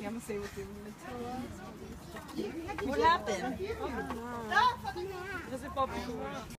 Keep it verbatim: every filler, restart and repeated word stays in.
I'm gonna say what they were gonna tell us. What happened?